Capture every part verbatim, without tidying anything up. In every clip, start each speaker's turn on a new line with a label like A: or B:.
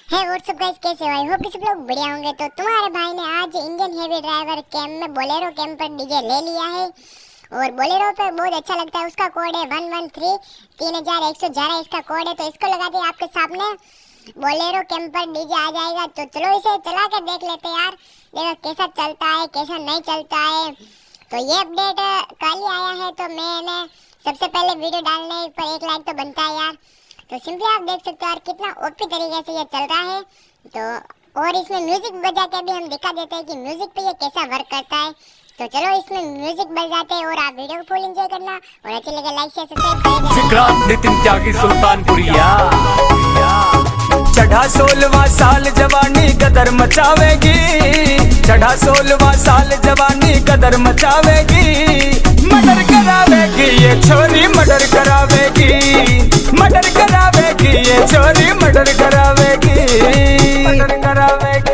A: है WhatsApp guys, कैसे हो? आई होप कि सब लोग बढ़िया होंगे। तो तुम्हारे भाई ने आज इंडियन हेवी ड्राइवर कैंप में बोलेरो कैंप पर डीजे ले लिया है और बोलेरो पे बहुत अच्छा लगता है। उसका कोड है वन वन थ्री तीन हजार एक सौ ग्यारह इसका कोड है। तो इसको लगा दिया आपके सामने बोलेरो कैंप पर डीजे आ जाएगा। तो चलो इसे चला के देख लेते हैं यार, देखो कैसा चलता है कैसा नहीं चलता है। तो ये अपडेट कल ही आया है, तो मैंने सबसे पहले वीडियो डालने पर एक लाइक तो बनता है यार। तो सिंपली आप देख सकते हो यार कितना ओपी तरीके से ये चल रहा है। तो और इसमें म्यूजिक बजा के भी हम दिखा देते हैं कि म्यूजिक पे ये कैसा वर्क करता है। तो चलो इसमें म्यूजिक बजाते हैं और आप वीडियो को फुल एंजॉय करना और अच्छे लगे लाइक शेयर सब्सक्राइब करें।
B: विक्रांत नितिन त्यागी सुल्तानपुरिया
C: चढ़ा सोलवा साल जवानी कदर मचावेगी, चढ़ा सोलवा साल जवानी कदर मचावेगी। मर्डर करावेगी ये छोरी मर्डर करावेगी, मर्डर करावेगी ये छोरी मर्डर करावेगी, मर्डर करावेगी।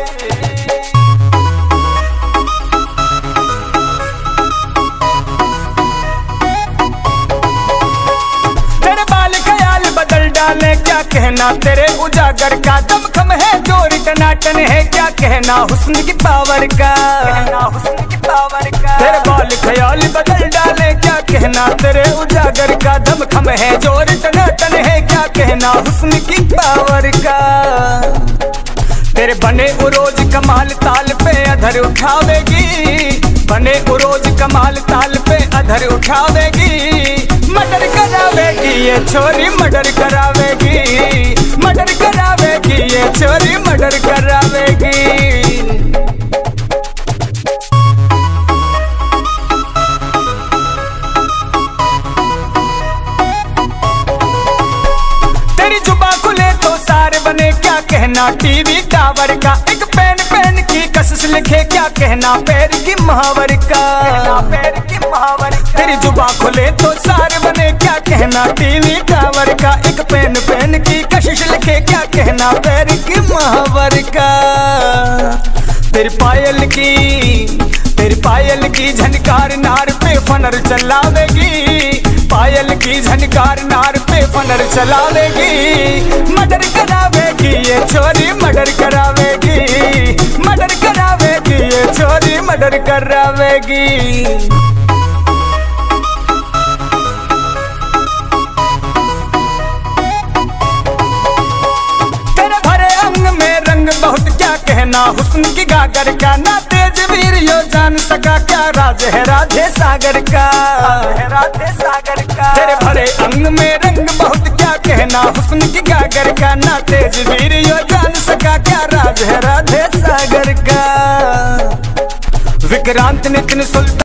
C: तेरे बाल ख्याल बदल डाले क्या कहना, तेरे उजागर का दमखम है जोर टनाटन है क्या कहना, हुस्न की पावर का कहना, हुस्न की पावर का। तेरे बाल ख्याल बदल डाले क्या कहना, तेरे उजागर का दमखम है जोर टनाटन है क्या कहना, हुस्न की पावर का। तेरे बने उरोज कमाल ताल पे अधर उठावेगी, बने उरोज कमाल ताल पे अधर उठावेगी। मर्डर करावेगी ये छोरी मर्डर करावेगी, मर्डर करावेगी ये छोरी मर्डर करावेगी। तेरी जुबा खुले तो सारे बने क्या कहना, टीवी टावर का एक पेन पेन की कसस लिखे क्या कहना, पैर की महावर का पैर की महावर का। तेरी जुबा खुले तो सारे बने क्या कहना, टीवी टावर का एक पेन पेन की कशिश लिखे क्या कहना, पैर की महावर का। तेरी पायल की तेरी पायल की झनकार नार पे फनर चलावेगी, पायल की झनकार नार पे फनर चलावेगी। मर्डर करावेगी ये छोरी मर्डर करावेगी, मर्डर करावेगी ये छोरी मर्डर करावेगी। तेरे भरे अंग में रंग बहुत क्या कहना, हुस्न की गागर का ना तेज वीर यो जान सका क्या, राज है राधे सागर का है राधे सागर का। तेरे भरे अंग में रंग बहुत क्या कहना, हुस्न की गागर का ना तेज वीर यो जान सका क्या, राज है राधे सागर का। विक्रांत नितिन सुल्तान